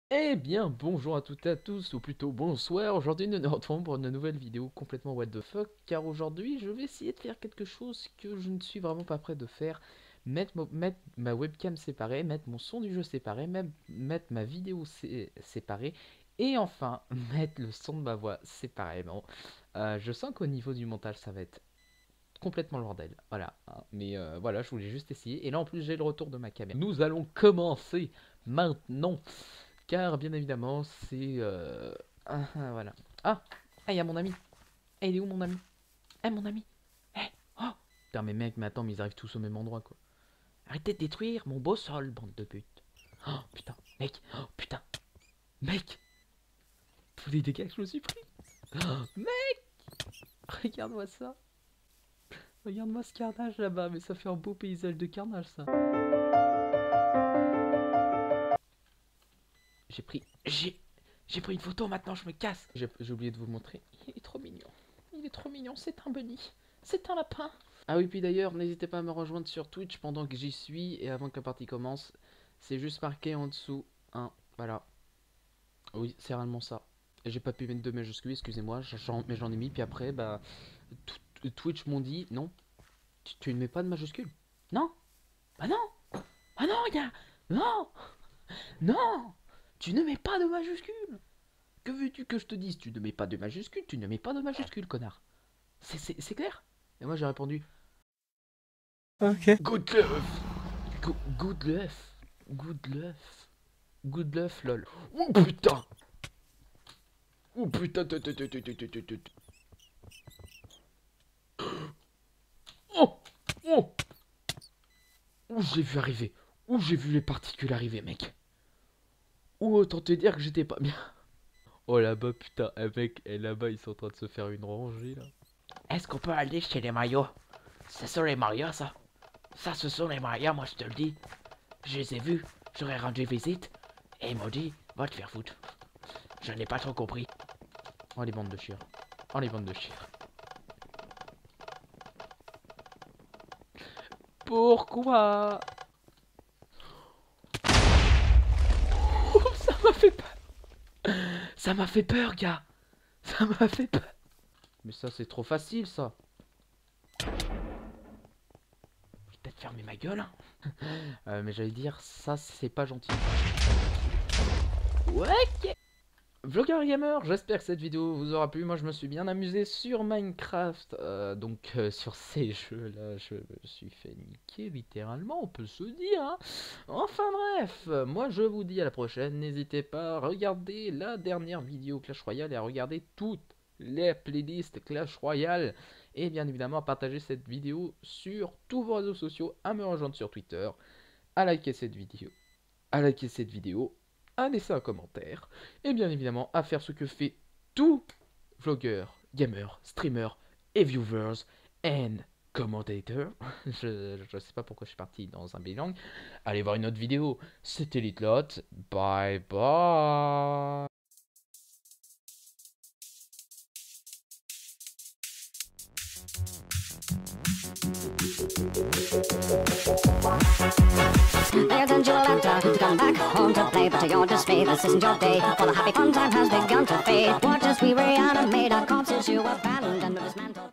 Eh bien, bonjour à toutes et à tous, ou plutôt bonsoir. Aujourd'hui, nous nous retrouvons pour une nouvelle vidéo complètement what the fuck, car aujourd'hui, je vais essayer de faire quelque chose que je ne suis vraiment pas prêt de faire. Mettre ma webcam séparée, mettre mon son du jeu séparé, même mettre ma vidéo séparée, et enfin, mettre le son de ma voix séparément. Je sens qu'au niveau du montage, ça va être complètement le bordel, voilà. Hein. Mais voilà, je voulais juste essayer. Et là, en plus, j'ai le retour de ma caméra. Nous allons commencer maintenant. Car bien évidemment, c'est... voilà. Ah, il y a mon ami. Il est où mon ami? Mon ami. Oh. Putain, mais mec, mais attends, mais ils arrivent tous au même endroit, quoi. Arrêtez de détruire mon beau sol, bande de putes. Oh, putain, mec. Oh, putain. Mec. Tous les dégâts que je me suis pris. Oh, mec. Regarde-moi ça. Regarde-moi ce carnage là-bas, mais ça fait un beau paysage de carnage, ça. J'ai pris... J'ai pris une photo, maintenant je me casse. J'ai oublié de vous montrer. Il est trop mignon. Il est trop mignon, c'est un bunny. C'est un lapin. Ah oui, puis d'ailleurs, n'hésitez pas à me rejoindre sur Twitch pendant que j'y suis et avant que la partie commence. C'est juste marqué en dessous. Hein, voilà. Oui, c'est réellement ça. Et j'ai pas pu mettre de majuscules, excusez-moi, mais j'en ai mis, puis après, bah... Twitch m'ont dit, non, tu ne mets pas de majuscules. Non. Bah non. Ah non, gars. Non. Non. Tu ne mets pas de majuscules. Que veux-tu que je te dise? Tu ne mets pas de majuscules, tu ne mets pas de majuscules, connard. C'est clair? Et moi j'ai répondu Ok. Good love. Good love. Good love. Good love, lol. Oh putain. Oh putain. Oh. Oh. Où j'ai vu arriver. Où j'ai vu les particules arriver, mec. Ou autant te dire que j'étais pas bien. Oh là-bas, putain, mec, et là-bas ils sont en train de se faire une rangée là. Est-ce qu'on peut aller chez les Mario? Ce sont les Mario, ça. Ça, ce sont les Mario, moi je te le dis. Je les ai vus, j'aurais rendu visite, et ils m'ont dit, va te faire foutre. Je n'ai pas trop compris. Oh les bandes de chiens. Oh les bandes de chiens. Pourquoi? Oh, ça m'a fait peur. Ça m'a fait peur, gars. Ça m'a fait peur. Mais ça, c'est trop facile, ça. Je vais peut-être fermer ma gueule. Mais j'allais dire, ça, c'est pas gentil. Ouais. Vlogger Gamer, j'espère que cette vidéo vous aura plu. Moi, je me suis bien amusé sur Minecraft. Sur ces jeux-là, je me suis fait niquer, littéralement, on peut se dire. Hein. Enfin bref, moi, je vous dis à la prochaine. N'hésitez pas à regarder la dernière vidéo Clash Royale et à regarder toutes les playlists Clash Royale. Et bien évidemment, à partager cette vidéo sur tous vos réseaux sociaux, à me rejoindre sur Twitter, à liker cette vidéo. À laisser un commentaire, et bien évidemment à faire ce que fait tout vlogueur, gamer, streamer et viewers and commentator. je sais pas pourquoi je suis parti dans un bilingue. Allez voir une autre vidéo, c'était Litlot, bye bye. There's a jewel actor who's gone back home to play, but to your dismay, this isn't your day. For the happy fun time has begun to fade. Watch as we reanimate our corpses you abandoned and dismantled.